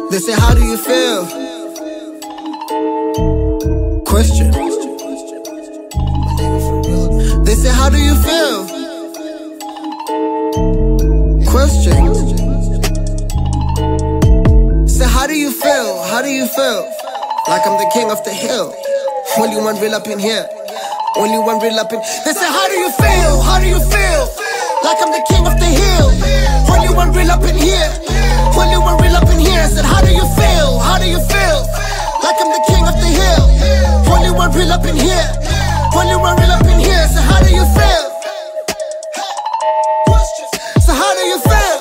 They say, how do you feel? Question. They say, how do you feel? Question. Say, how do you feel? How do you feel? Like I'm the king of the hill. Only one real up in here. Only one real up in. They say, how do you feel? How do you feel? Like I'm the king of the hill. Only one real up in here. Only one real up in here. I said, how do you feel? How do you feel? Like I'm the king of the hill. Only one real up in here. Only one real up in here. I said, how do you feel? So how do you feel?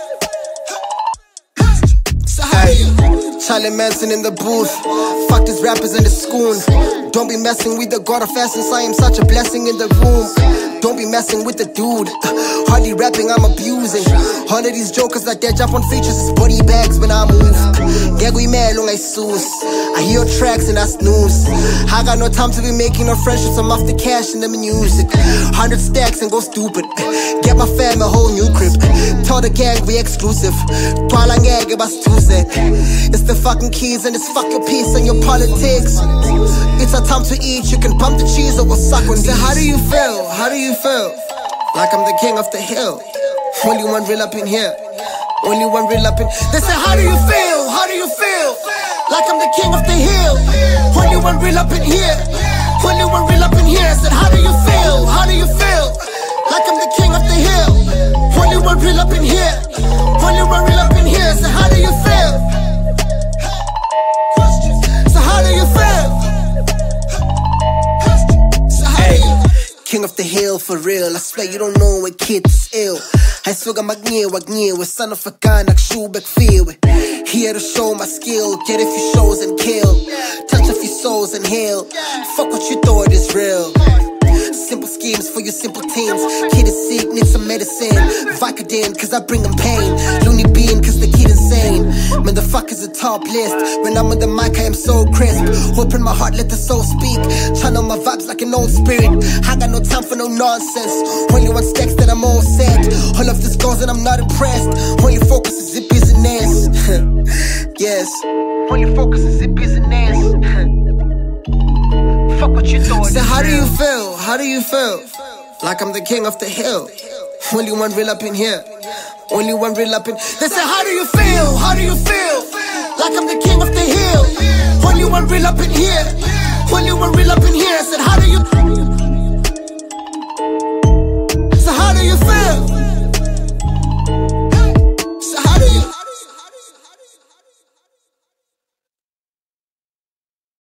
So how do you? Charlie Manson in the booth. Fuck these rappers in the school. Don't be messing with the god of essence. I am such a blessing in the room. Don't be messing with the dude. Hardly rapping, I'm abusing. All of these jokers like that jump on features. It's body bags when I move. Gagui man long I sus. I hear tracks and I snooze. I got no time to be making no friendships. I'm off the cash and the music. 100 stacks and go stupid. Get my fam a whole new crib. Tell the gang we exclusive. Twala ngeke basituse. It's the fucking keys and it's fuck your peace and your politics. It's our time to eat. You can bump the cheese or we'll suck on these. How do you feel? How do you feel? Like I'm the king of the hill. Only one real up in here. Only one real up in. They say, how do you feel? How do you feel? Like I'm the king of the hill. Only one real up in here. Only one real up in here. I said, how do you feel? How do you feel? Like I'm the king of the hill. Only one real up in here. Only one real up in here. I said, how do you feel? So how do you feel? So how do you? King of the hill for real. I swear you don't know what kid is ill. I suga magniwe, son of a gun, like shoe back feel. Here to show my skill, get a few shows and kill. Touch a few souls and heal. Fuck what you thought is real. Simple schemes for your simple teens. Kid is sick, needs some medicine. Vicodin, cause I bring him pain. Looney Bean, cause the kid insane. Man, the fuck is a top list. When I'm on the mic, I am so crisp. Open my heart, let the soul speak. Channel my vibes like an old spirit. I got no time for no nonsense. Only one stacks that I'm all set. All of this goes and I'm not impressed. Only focus is it business. Yes. Only focus is it business. Fuck what you thought. So how do you feel? How do you feel? Like I'm the king of the hill. Only one real up in here. Only one real up in. They say, how do you feel? How do you feel? Like I'm the king of the hill. Only one real up in here. Only one real up in here. I said, how do you?